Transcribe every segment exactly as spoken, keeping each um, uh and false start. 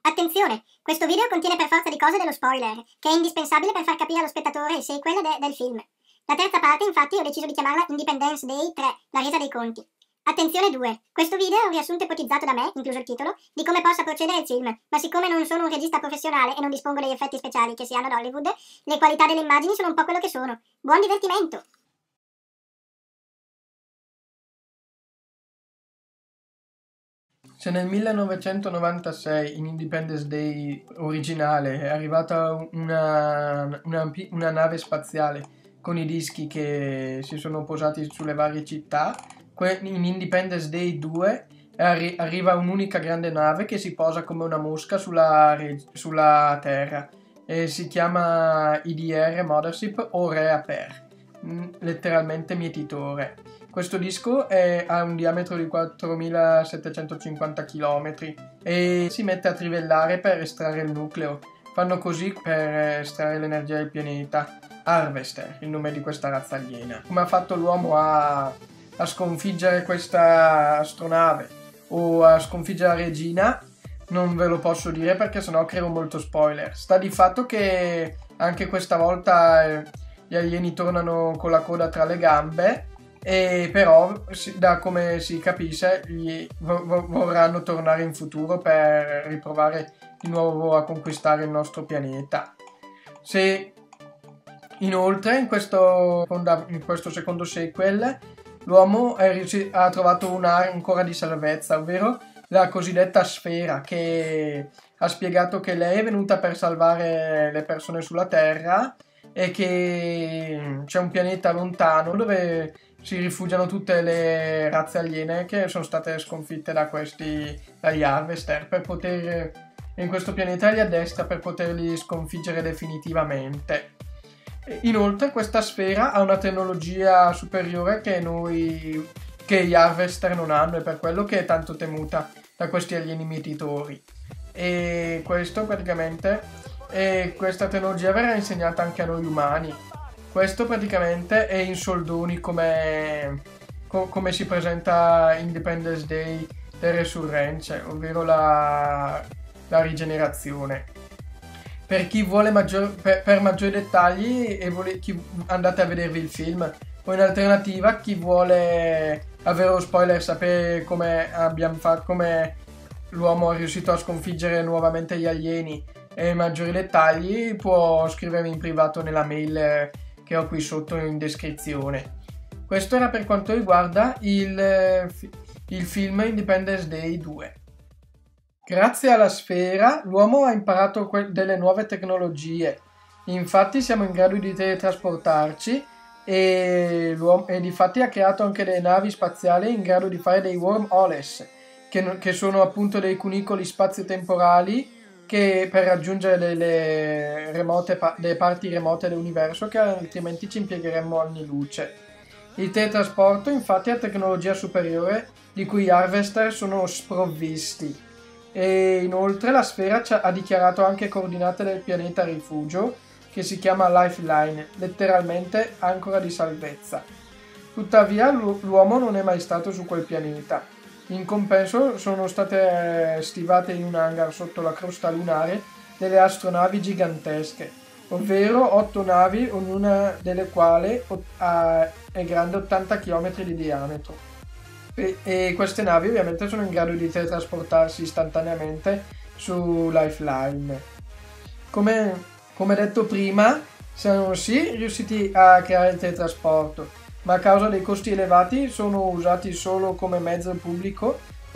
Attenzione, questo video contiene per forza di cose dello spoiler, che è indispensabile per far capire allo spettatore il sequel de del film. La terza parte, infatti, ho deciso di chiamarla Independence Day tre, la resa dei conti. Attenzione due, questo video è un riassunto ipotizzato da me, incluso il titolo, di come possa procedere il film, ma siccome non sono un regista professionale e non dispongo degli effetti speciali che si hanno ad Hollywood, le qualità delle immagini sono un po' quello che sono. Buon divertimento! Se nel millenovecentonovantasei in Independence Day originale è arrivata una, una, una nave spaziale con i dischi che si sono posati sulle varie città, in Independence Day due arri arriva un'unica grande nave che si posa come una mosca sulla, sulla Terra e si chiama I D R Mothership o Rea Per, letteralmente mietitore. Questo disco è, ha un diametro di quattromilasettecentocinquanta chilometri e si mette a trivellare per estrarre il nucleo. Fanno così per estrarre l'energia del pianeta. Harvester, il nome di questa razza aliena. Come ha fatto l'uomo a, a sconfiggere questa astronave o a sconfiggere la regina, non ve lo posso dire perché sennò creo molto spoiler. Sta di fatto che anche questa volta eh, gli alieni tornano con la coda tra le gambe, e però da come si capisce gli vorranno tornare in futuro per riprovare di nuovo a conquistare il nostro pianeta. Se inoltre in questo, in questo secondo sequel l'uomo ha trovato un'area ancora di salvezza, ovvero la cosiddetta sfera, che ha spiegato che lei è venuta per salvare le persone sulla Terra e che c'è un pianeta lontano dove si rifugiano tutte le razze aliene che sono state sconfitte da questi dagli Harvester, per poter in questo pianeta li addestra per poterli sconfiggere definitivamente. Inoltre questa sfera ha una tecnologia superiore che noi che gli Harvester non hanno, e per quello che è tanto temuta da questi alieni mietitori. E questo praticamente e questa tecnologia verrà insegnata anche a noi umani. Questo praticamente è in soldoni come, co come si presenta Independence Day The Resurrence, ovvero la, la rigenerazione. Per chi vuole maggior, per, per maggiori dettagli e vuole, chi, andate a vedervi il film, o in alternativa chi vuole avere lo spoiler, sapere come abbiamo fatto, come l'uomo è riuscito a sconfiggere nuovamente gli alieni e maggiori dettagli, può scrivermi in privato nella mail che ho qui sotto in descrizione. Questo era per quanto riguarda il, il film Independence Day due. Grazie alla sfera l'uomo ha imparato delle nuove tecnologie, infatti siamo in grado di teletrasportarci e, e difatti ha creato anche delle navi spaziali in grado di fare dei wormholes, che, che sono appunto dei cunicoli spazio-temporali che per raggiungere delle, remote, delle parti remote dell'universo che altrimenti ci impiegheremmo anni luce. Il teletrasporto infatti è tecnologia superiore di cui gli Harvester sono sprovvisti, e inoltre la sfera ha dichiarato anche coordinate del pianeta rifugio che si chiama Lifeline, letteralmente ancora di salvezza. Tuttavia l'uomo non è mai stato su quel pianeta. In compenso sono state stivate in un hangar sotto la crosta lunare delle astronavi gigantesche, ovvero otto navi, ognuna delle quali è grande ottanta chilometri di diametro. E, e queste navi ovviamente sono in grado di teletrasportarsi istantaneamente su Lifeline. Come, come detto prima, siamo sì riusciti a creare il teletrasporto, ma a causa dei costi elevati sono usati solo come mezzo pubblico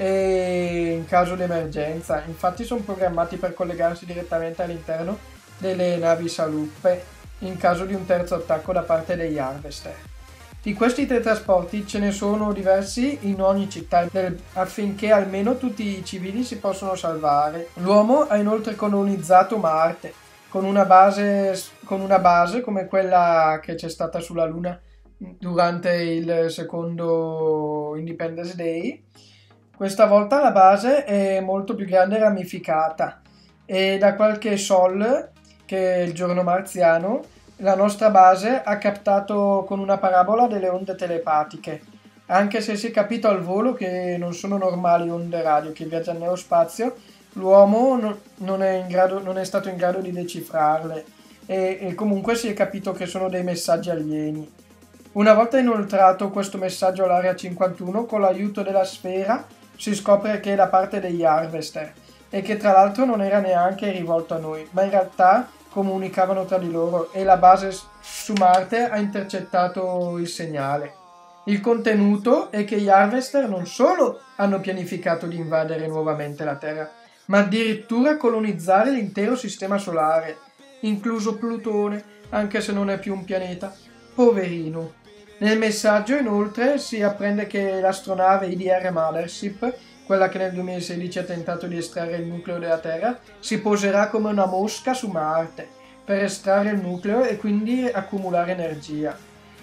e in caso di emergenza. Infatti sono programmati per collegarsi direttamente all'interno delle navi Saluppe in caso di un terzo attacco da parte degli Harvester. Di questi teletrasporti ce ne sono diversi in ogni città affinché almeno tutti i civili si possano salvare. L'uomo ha inoltre colonizzato Marte con una base, con una base come quella che c'è stata sulla Luna durante il secondo Independence Day. Questa volta la base è molto più grande e ramificata, e da qualche sol, che è il giorno marziano, la nostra base ha captato con una parabola delle onde telepatiche, anche se si è capito al volo che non sono normali onde radio che viaggiano nello spazio, l'uomo no, non, è in grado, non è stato in grado di decifrarle e, e comunque si è capito che sono dei messaggi alieni. Una volta inoltrato questo messaggio all'Area cinquantuno, con l'aiuto della sfera si scopre che è da parte degli Harvester e che tra l'altro non era neanche rivolto a noi, ma in realtà comunicavano tra di loro e la base su Marte ha intercettato il segnale. Il contenuto è che gli Harvester non solo hanno pianificato di invadere nuovamente la Terra, ma addirittura colonizzare l'intero sistema solare, incluso Plutone, anche se non è più un pianeta. Poverino. Nel messaggio inoltre si apprende che l'astronave I D R Mothership, quella che nel duemilasedici ha tentato di estrarre il nucleo della Terra, si poserà come una mosca su Marte per estrarre il nucleo e quindi accumulare energia.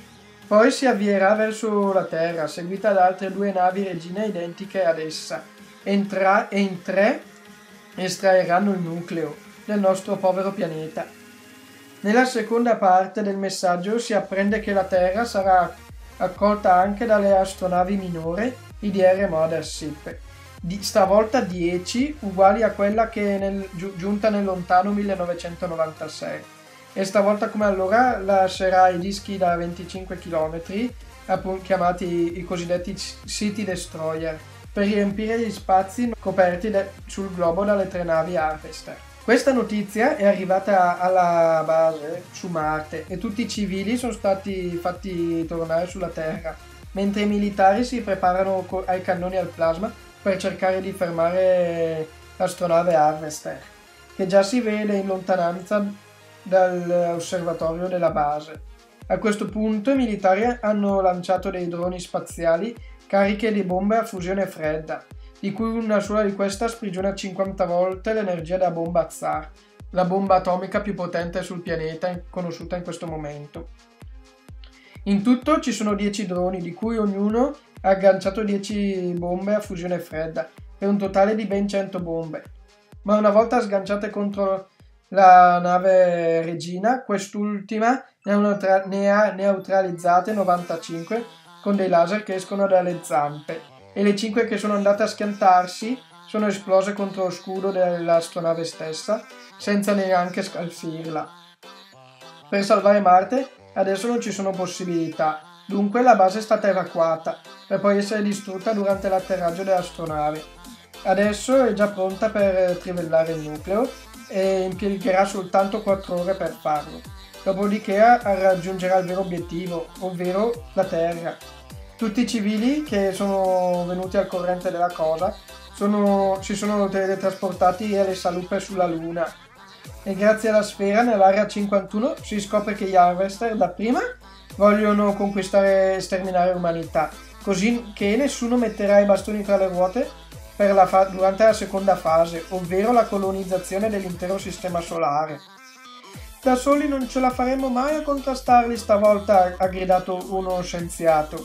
Poi si avvierà verso la Terra, seguita da altre due navi regine identiche ad essa, Entra- e in tre estraeranno il nucleo del nostro povero pianeta. Nella seconda parte del messaggio si apprende che la Terra sarà accolta anche dalle astronavi minore I D R Mothership, di, stavolta dieci, uguali a quella che è nel, giu, giunta nel lontano millenovecentonovantasei. E stavolta come allora lascerà i dischi da venticinque chilometri, appunto, chiamati i cosiddetti City Destroyer, per riempire gli spazi coperti de- sul globo dalle tre navi Harvester. Questa notizia è arrivata alla base su Marte e tutti i civili sono stati fatti tornare sulla Terra, mentre i militari si preparano co- ai cannoni al plasma per cercare di fermare l'astronave Harvester, che già si vede in lontananza dall'osservatorio della base. A questo punto i militari hanno lanciato dei droni spaziali cariche di bombe a fusione fredda, di cui una sola di queste sprigiona cinquanta volte l'energia della bomba Tsar, la bomba atomica più potente sul pianeta conosciuta in questo momento. In tutto ci sono dieci droni, di cui ognuno ha agganciato dieci bombe a fusione fredda, per un totale di ben cento bombe. Ma una volta sganciate contro la nave regina, quest'ultima ne ha, neutra- ne ha neutralizzate novantacinque con dei laser che escono dalle zampe, e le cinque che sono andate a schiantarsi sono esplose contro lo scudo dell'astronave stessa, senza neanche scalfirla. Per salvare Marte adesso non ci sono possibilità, dunque la base è stata evacuata, per poi essere distrutta durante l'atterraggio dell'astronave. Adesso è già pronta per trivellare il nucleo e impiegherà soltanto quattro ore per farlo. Dopodiché raggiungerà il vero obiettivo, ovvero la Terra. Tutti i civili che sono venuti al corrente della cosa sono, si sono teletrasportati alle salupe sulla Luna. E grazie alla sfera nell'area cinquantuno si scopre che gli Harvester dapprima vogliono conquistare e sterminare l'umanità, così che nessuno metterà i bastoni tra le ruote per la fa- durante la seconda fase, ovvero la colonizzazione dell'intero sistema solare. Da soli non ce la faremo mai a contrastarli stavolta, ha gridato uno scienziato.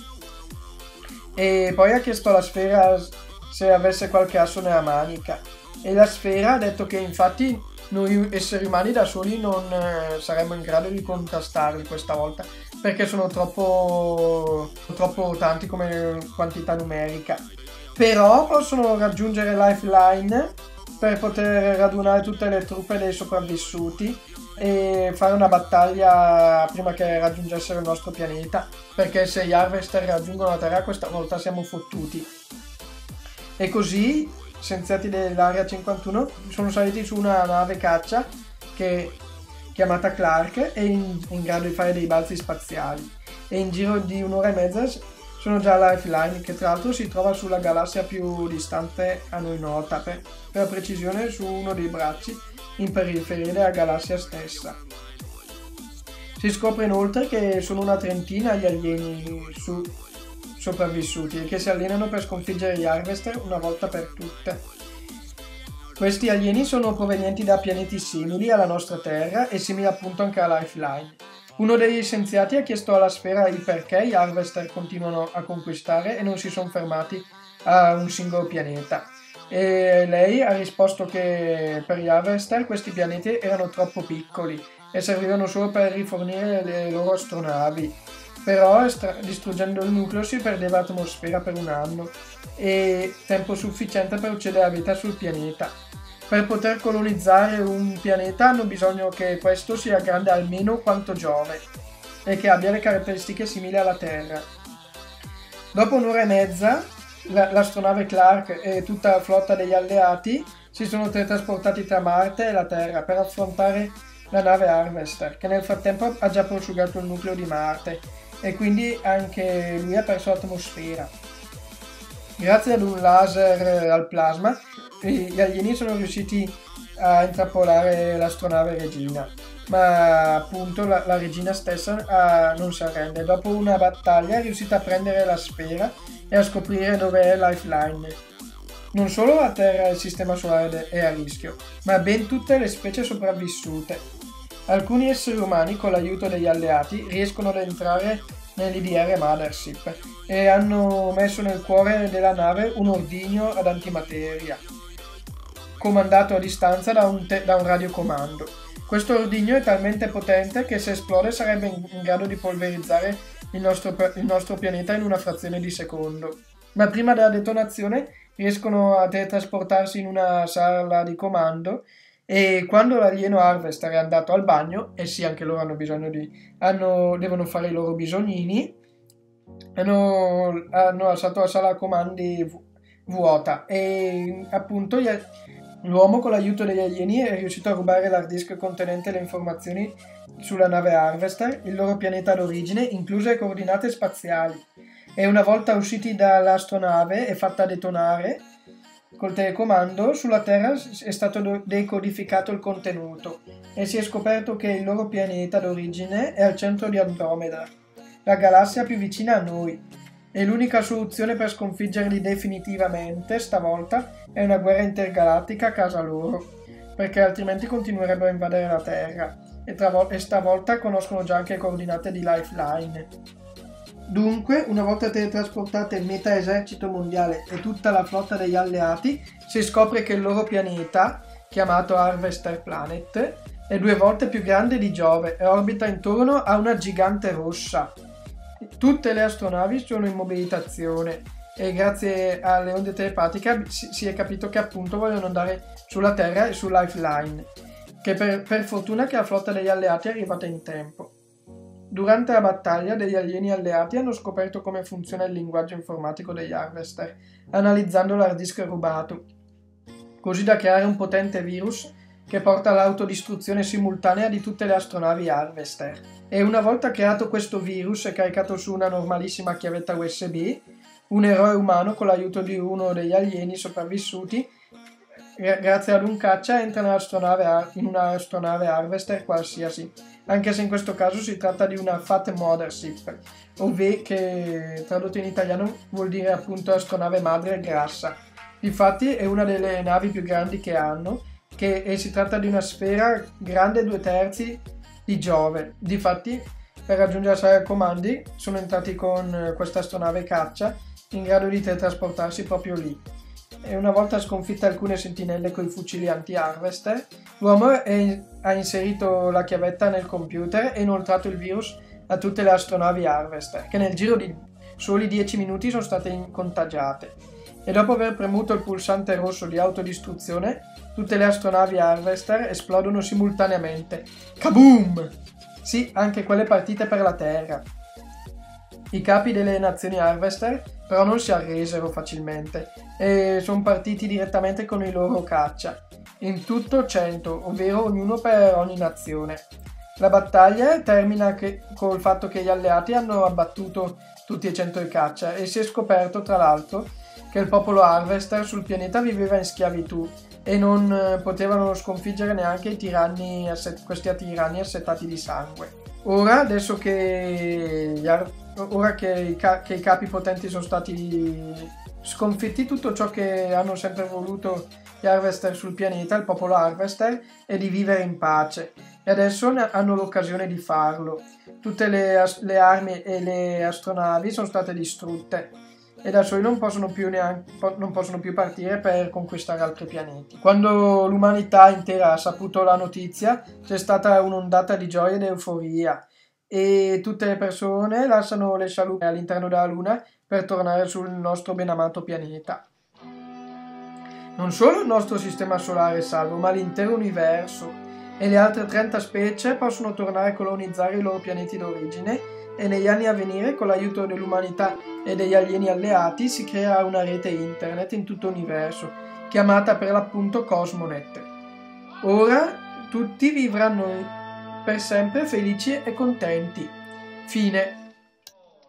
E poi ha chiesto alla sfera se avesse qualche asso nella manica. E la sfera ha detto che infatti noi esseri umani da soli non eh, saremmo in grado di contrastarli questa volta, perché sono troppo, troppo tanti come quantità numerica. Però possono raggiungere Lifeline per poter radunare tutte le truppe dei sopravvissuti e fare una battaglia prima che raggiungessero il nostro pianeta, perché se gli Harvester raggiungono la Terra questa volta siamo fottuti. E così scienziati dell'area cinquantuno sono saliti su una nave caccia che chiamata Clark è in, in grado di fare dei balzi spaziali, e in giro di un'ora e mezza sono già a Lifeline, che tra l'altro si trova sulla galassia più distante a noi nota, per, per la precisione su uno dei bracci in periferia della galassia stessa. Si scopre inoltre che sono una trentina gli alieni su, sopravvissuti e che si allenano per sconfiggere gli Harvester una volta per tutte. Questi alieni sono provenienti da pianeti simili alla nostra Terra e simili appunto anche a Lifeline. Uno degli scienziati ha chiesto alla sfera il perché gli Harvester continuano a conquistare e non si sono fermati a un singolo pianeta. E lei ha risposto che per gli Harvester questi pianeti erano troppo piccoli e servivano solo per rifornire le loro astronavi, però estra- distruggendo il nucleo si perdeva l'atmosfera per un anno e tempo sufficiente per uccidere la vita sul pianeta. Per poter colonizzare un pianeta hanno bisogno che questo sia grande almeno quanto Giove e che abbia le caratteristiche simili alla Terra. Dopo un'ora e mezza, l'astronave Clark e tutta la flotta degli alleati si sono teletrasportati tra Marte e la Terra per affrontare la nave Harvester, che nel frattempo ha già prosciugato il nucleo di Marte e quindi anche lui ha perso l'atmosfera. Grazie ad un laser al plasma, gli alieni sono riusciti a intrappolare l'astronave Regina, ma appunto la, la regina stessa ah, non si arrende. Dopo una battaglia è riuscita a prendere la sfera e a scoprire dove è Lifeline. Non solo la Terra e il sistema solare è a rischio, ma ben tutte le specie sopravvissute. Alcuni esseri umani, con l'aiuto degli alleati, riescono ad entrare nell'I D R Mothership e hanno messo nel cuore della nave un ordigno ad antimateria, comandato a distanza da un, da un radiocomando. Questo ordigno è talmente potente che se esplode sarebbe in, in grado di polverizzare il nostro, il nostro pianeta in una frazione di secondo. Ma prima della detonazione riescono a teletrasportarsi in una sala di comando e quando l'alieno Harvester è andato al bagno, e sì, anche loro hanno bisogno di... Hanno, devono fare i loro bisognini, hanno, hanno lasciato la sala comandi vu, vuota e appunto gli, l'uomo con l'aiuto degli alieni è riuscito a rubare l'hard disk contenente le informazioni sulla nave Harvester, il loro pianeta d'origine, incluse le coordinate spaziali. E una volta usciti dall'astronave e fatta detonare col telecomando, sulla Terra è stato decodificato il contenuto e si è scoperto che il loro pianeta d'origine è al centro di Andromeda, la galassia più vicina a noi, e l'unica soluzione per sconfiggerli definitivamente stavolta è una guerra intergalattica a casa loro, perché altrimenti continuerebbero a invadere la Terra e, travol- e stavolta conoscono già anche le coordinate di Lifeline. Dunque, una volta teletrasportate metà esercito mondiale e tutta la flotta degli alleati, si scopre che il loro pianeta, chiamato Harvester Planet, è due volte più grande di Giove e orbita intorno a una gigante rossa. Tutte le astronavi sono in mobilitazione e grazie alle onde telepatiche si è capito che appunto vogliono andare sulla Terra e su Lifeline, che per, per fortuna che la flotta degli alleati è arrivata in tempo. Durante la battaglia, degli alieni alleati hanno scoperto come funziona il linguaggio informatico degli Harvester, analizzando l'hard disk rubato, così da creare un potente virus che porta all'autodistruzione simultanea di tutte le astronavi Harvester. E una volta creato questo virus e caricato su una normalissima chiavetta U S B, un eroe umano con l'aiuto di uno degli alieni sopravvissuti, grazie ad un caccia, entra nell'astronave, in un'astronave Harvester qualsiasi, anche se in questo caso si tratta di una Fat Mothership, ovvero che tradotto in italiano vuol dire appunto astronave madre grassa. Difatti è una delle navi più grandi che hanno, che e si tratta di una sfera grande due terzi di Giove. Difatti, per raggiungere la sala comandi sono entrati con questa astronave caccia in grado di teletrasportarsi proprio lì. E una volta sconfitte alcune sentinelle con i fucili anti-Harvester, l'uomo è, ha inserito la chiavetta nel computer e inoltrato il virus a tutte le astronavi Harvester, che nel giro di soli dieci minuti sono state contagiate. E dopo aver premuto il pulsante rosso di autodistruzione, tutte le astronavi Harvester esplodono simultaneamente. Kaboom! Sì, anche quelle partite per la Terra. I capi delle nazioni Harvester però non si arresero facilmente e sono partiti direttamente con i loro caccia, in tutto cento, ovvero ognuno per ogni nazione. La battaglia termina che, col fatto che gli alleati hanno abbattuto tutti e cento i caccia e si è scoperto tra l'altro che il popolo Harvester sul pianeta viveva in schiavitù e non potevano sconfiggere neanche i tiranni, questi tiranni assetati di sangue. Ora, adesso che, gli Ar- ora che, i ca- che i capi potenti sono stati sconfitti, tutto ciò che hanno sempre voluto gli Harvester sul pianeta, il popolo Harvester, è di vivere in pace. E adesso hanno l'occasione di farlo. Tutte le, as- le armi e le astronavi sono state distrutte e da soli non possono più neanche, non possono più partire per conquistare altri pianeti. Quando l'umanità intera ha saputo la notizia, c'è stata un'ondata di gioia ed euforia e tutte le persone lasciano le scialuppe all'interno della Luna per tornare sul nostro benamato pianeta. Non solo il nostro sistema solare è salvo, ma l'intero universo e le altre trenta specie possono tornare a colonizzare i loro pianeti d'origine e negli anni a venire, con l'aiuto dell'umanità e degli alieni alleati, si creerà una rete internet in tutto l'universo, chiamata per l'appunto Cosmonet. Ora tutti vivranno per sempre felici e contenti. Fine.